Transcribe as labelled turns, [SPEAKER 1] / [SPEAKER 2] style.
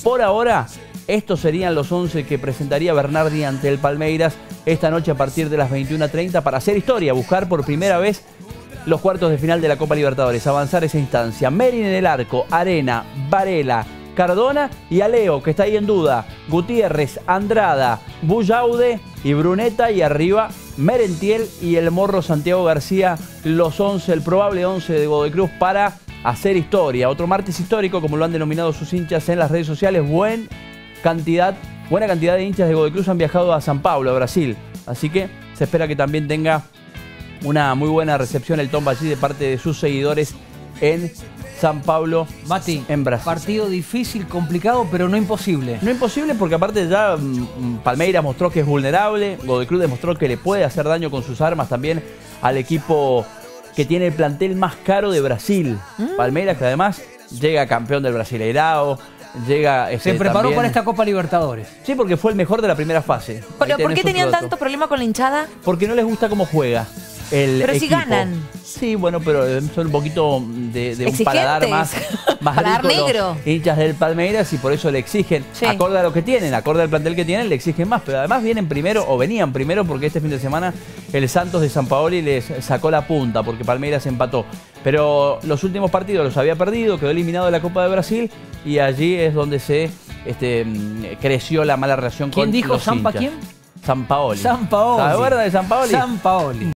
[SPEAKER 1] Por ahora, estos serían los 11 que presentaría Bernardi ante el Palmeiras esta noche a partir de las 21:30 para hacer historia, buscar por primera vez los cuartos de final de la Copa Libertadores, avanzar esa instancia. Merin en el arco, Arena, Varela, Cardona y Aleo, que está ahí en duda. Gutiérrez, Andrada, Bullaude y Bruneta, y arriba Merentiel y el Morro Santiago García, los 11, el probable 11 de Godoy Cruz para hacer historia. Otro martes histórico, como lo han denominado sus hinchas en las redes sociales. Buena cantidad de hinchas de Godoy Cruz han viajado a San Pablo, a Brasil. Así que se espera que también tenga una muy buena recepción el Tom Bachí de parte de sus seguidores en San Pablo,
[SPEAKER 2] Mati,
[SPEAKER 1] en Brasil.
[SPEAKER 2] Partido difícil, complicado, pero no imposible.
[SPEAKER 1] No imposible porque aparte ya Palmeiras mostró que es vulnerable, Godoy Cruz demostró que le puede hacer daño con sus armas también al equipo que tiene el plantel más caro de Brasil. Palmeiras, que además llega campeón del Brasileirao, llega...
[SPEAKER 2] Se preparó
[SPEAKER 1] también
[SPEAKER 2] para esta Copa Libertadores.
[SPEAKER 1] Sí, porque fue el mejor de la primera fase.
[SPEAKER 3] ¿Pero por qué tenían tanto problema con la hinchada?
[SPEAKER 1] Porque no les gusta cómo juega el
[SPEAKER 3] pero
[SPEAKER 1] equipo.
[SPEAKER 3] si ganan.
[SPEAKER 1] Sí, bueno, pero son un poquito de un paladar más
[SPEAKER 3] paladar
[SPEAKER 1] rico
[SPEAKER 3] negro.
[SPEAKER 1] Los hinchas del Palmeiras, y por eso le exigen,
[SPEAKER 3] sí,
[SPEAKER 1] acorde a lo que tienen, acorde al plantel que tienen, le exigen más. Pero además vienen primero, o venían primero, porque este fin de semana el Santos de Sampaoli les sacó la punta, porque Palmeiras empató. Pero los últimos partidos los había perdido, quedó eliminado de la Copa de Brasil, y allí es donde se creció la mala relación con los hinchas.
[SPEAKER 2] ¿Quién dijo Sampa quién?
[SPEAKER 1] Sampaoli.
[SPEAKER 2] Sampaoli.
[SPEAKER 1] ¿Se acuerda de Sampaoli?
[SPEAKER 2] Sampaoli.